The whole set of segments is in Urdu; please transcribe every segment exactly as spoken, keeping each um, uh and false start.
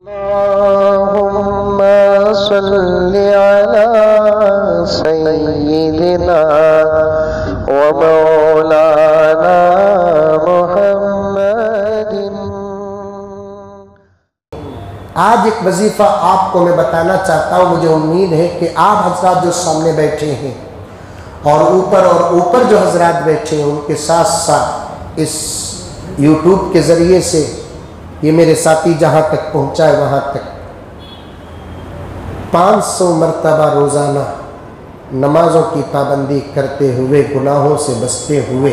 اللهم صل على سيدنا ومولانا محمد۔ آج ایک وظیفہ آپ کو میں بتانا چاہتا ہوں، مجھے امید ہے کہ آپ حضرات جو سامنے بیٹھے ہیں اور اوپر اور اوپر جو حضرات بیٹھے ہیں ان کے ساتھ ساتھ اس یوٹیوب کے ذریعے سے یہ میرے ساتھی جہاں تک پہنچا ہے وہاں تک پانچ سو مرتبہ روزانہ نمازوں کی پابندی کرتے ہوئے، گناہوں سے بچتے ہوئے،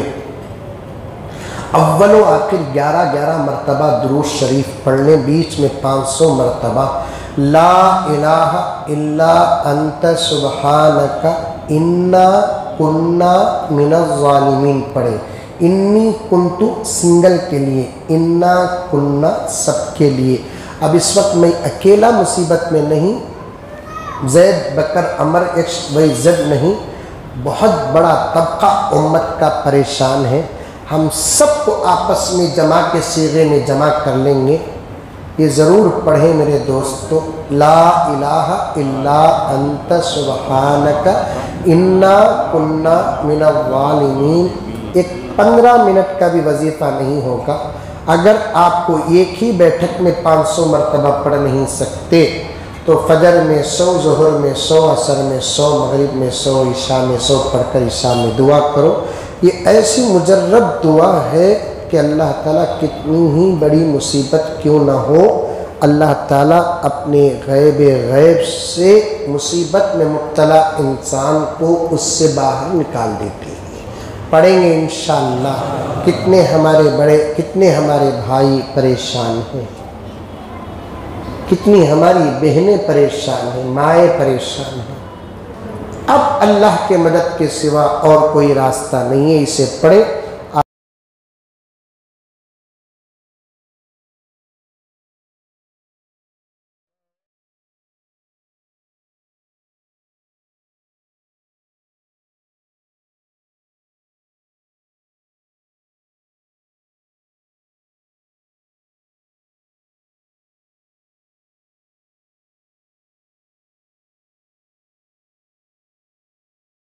اول و آخر گیارہ گیارہ مرتبہ درود شریف پڑھنے، بیچ میں پانچ سو مرتبہ لا الہ الا انت سبحانک انا کنا من الظالمین پڑھے۔ انی کنتو سنگل کے لیے، انا کنا سب کے لیے۔ اب اس وقت میں اکیلا مصیبت میں نہیں، زید بکر عمر ایکس وائی زد نہیں، بہت بڑا طبقہ امت کا پریشان ہے۔ ہم سب کو آپس میں جمع کے صیغے میں جمع کر لیں گے۔ یہ ضرور پڑھیں میرے دوستو، لا الہ الا انت سبحانک انا کنا من الظالمین۔ ایک پندرہ منٹ کا بھی وظیفہ نہیں ہوگا۔ اگر آپ کو ایک ہی بیٹھک میں پانچ سو مرتبہ پڑھ نہیں سکتے تو فجر میں سو، ظہر میں سو، عصر میں سو، مغرب میں سو، عشاء میں سو پڑھ کر عشاء میں دعا کرو۔ یہ ایسی مجرب دعا ہے کہ اللہ تعالیٰ کتنی ہی بڑی مصیبت کیوں نہ ہو، اللہ تعالیٰ اپنے غیب غیب سے مصیبت میں مبتلا انسان کو اس سے باہر نکال دیتے ہیں۔ پڑھیں گے انشاءاللہ۔ کتنے ہمارے بڑے، کتنے ہمارے بھائی پریشان ہیں، کتنی ہماری بہنیں پریشان ہیں، مائیں پریشان ہیں۔ اب اللہ کے مدد کے سوا اور کوئی راستہ نہیں ہے، اسے پڑھیں۔